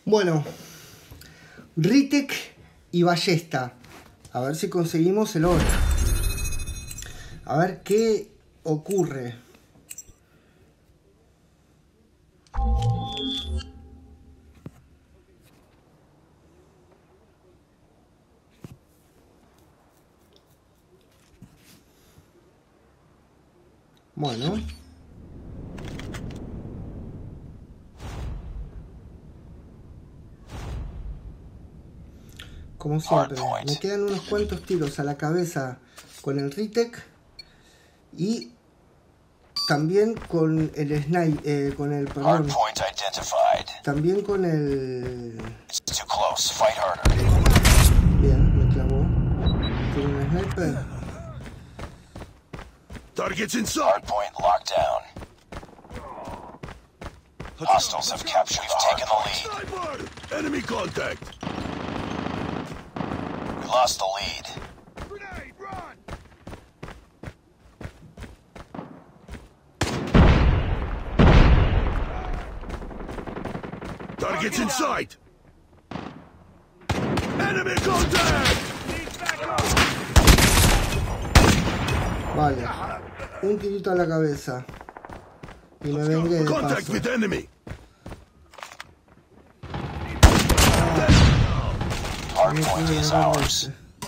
Bueno, Ritec y ballesta. A ver si conseguimos el oro. A ver qué ocurre. Bueno. Como siempre, me quedan unos cuantos tiros a la cabeza con el Ritec y también con el sniper, también con el... Bien, me clavó. Tiene un sniper. Targets inside. Hardpoint locked down. Hostiles have captured. We've taken the lead. Sniper! Enemy contact. We lost the lead. Grenade, run! Targets in sight. Enemy contact. Vale, un tirito a la cabeza y me vengué de paso. Hardpoint is ours.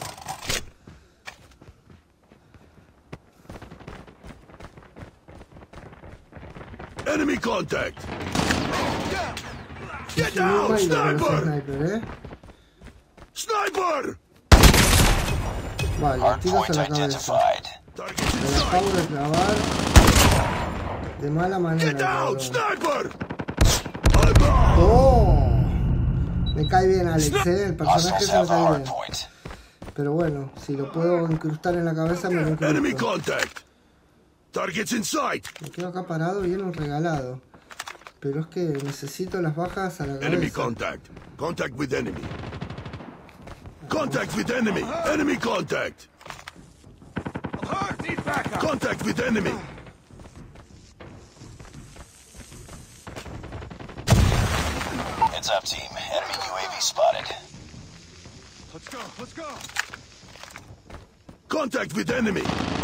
Enemy contact. Get down, sniper. Sniper. Vale, tiros a la cabeza. Me la acabo de clavar de mala manera. ¡Oh! Me cae bien Alex, el personaje se me cae bien. Pero bueno, si lo puedo incrustar en la cabeza me lo incrusto. Me quedo acá parado bien un regalado. Pero es que necesito las bajas a la cabeza. Enemy contact. Contact with enemy. Contact with enemy. Enemy contact. Contact with enemy. Heads up, team. Enemy UAV spotted. Let's go. Let's go. Contact with enemy.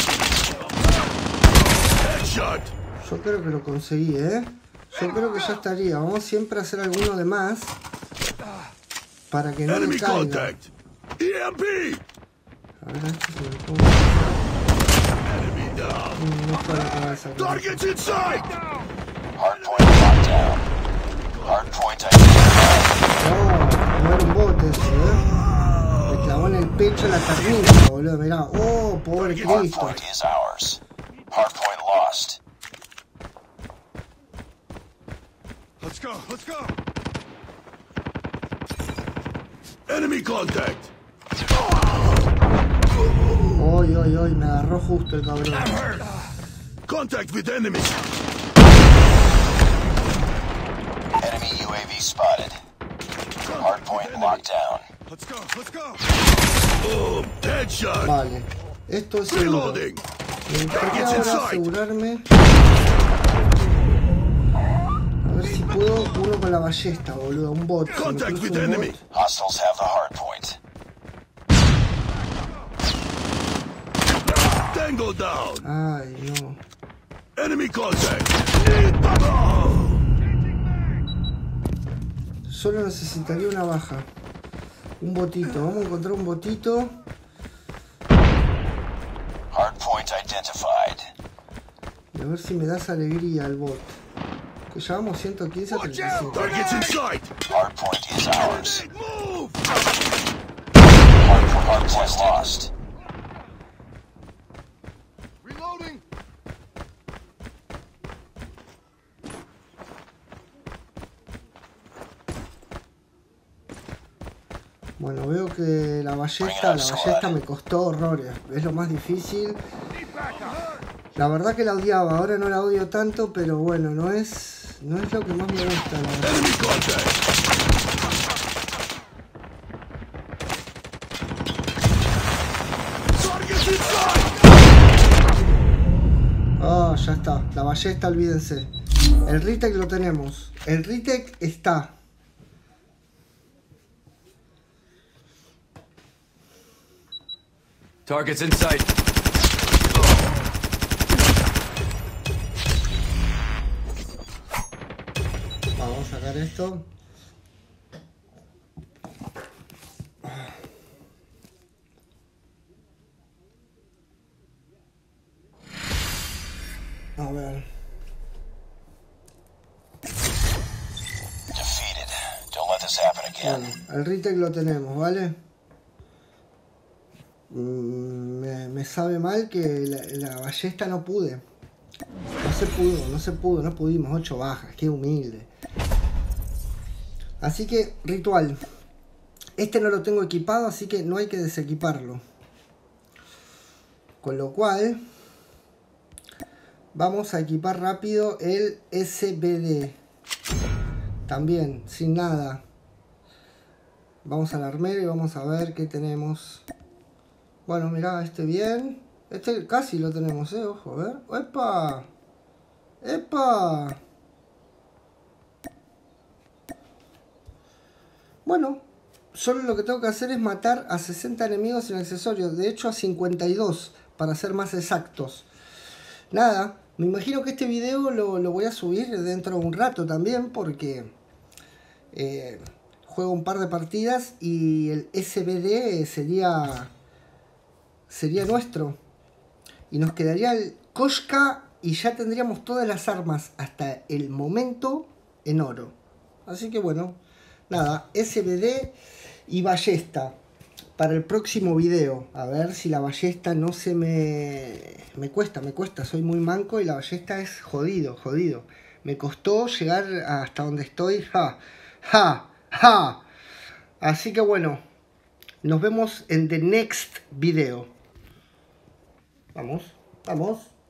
Headshot. Yo creo que lo conseguí, ¿eh? Yo creo que ya estaría. Vamos siempre a hacer alguno de más para que no me caiga. Contact. EMP. A ver, esto se me pongo. No fue la cabeza. Targets inside. Hardpoint locked down. Hardpoint identified. No era un bote eso, Me clavó en el pecho la carnita, boludo. Mirá. Oh, pobre Cristo. Hardpoint is ours. Hardpoint lost. Let's go. Let's go. Enemy contact. Oy, oy, oy, me agarró justo el cabrón. Contact with enemy. Enemy UAV spotted. Hardpoint locked down. Let's go, let's go. Boom, headshot. Vale, esto es seguro. Me gustaría ahora asegurarme. A ver si puedo uno con la ballesta, boludo, un bot. Contact with enemy. Hostiles have the hardpoint. Tango down. Ay, no. Enemy contact. Solo necesitaría una baja. Un botito. Vamos a encontrar un botito. Hardpoint identified. Y a ver si me das alegría al bot. Que llevamos 115 a 35. Targets in sight. Hardpoint is ours. Hardpoint lost. Bueno, veo que la ballesta me costó horrores. Es lo más difícil. La verdad que la odiaba, ahora no la odio tanto, pero bueno, no es lo que más me gusta, la verdad. Ah, ya está. La ballesta, olvídense. El Ritec lo tenemos. El Ritec está. Target's in sight. Vamos a sacar esto. A ver. Defeated. Don't let this happen again. Bueno, el retake lo tenemos, ¿vale? Me sabe mal que la ballesta no pude. No pudimos. 8 bajas, qué humilde. Así que, ritual. Este no lo tengo equipado, así que no hay que desequiparlo. Con lo cual, vamos a equipar rápido el SBD. También, sin nada. Vamos al armero y vamos a ver qué tenemos. Bueno, mirá, este bien. Este casi lo tenemos, ojo, a ver. ¡Epa! ¡Epa! Bueno, solo lo que tengo que hacer es matar a 60 enemigos sin accesorios. De hecho, a 52, para ser más exactos. Nada, me imagino que este video lo voy a subir dentro de un rato también, porque juego un par de partidas y el SBD sería nuestro. Y nos quedaría el Koshka y ya tendríamos todas las armas hasta el momento en oro. Así que bueno, nada, SBD y ballesta para el próximo video. A ver si la ballesta no se me cuesta, soy muy manco y la ballesta es jodido. Me costó llegar hasta donde estoy. Así que bueno, nos vemos en the next video. Vamos.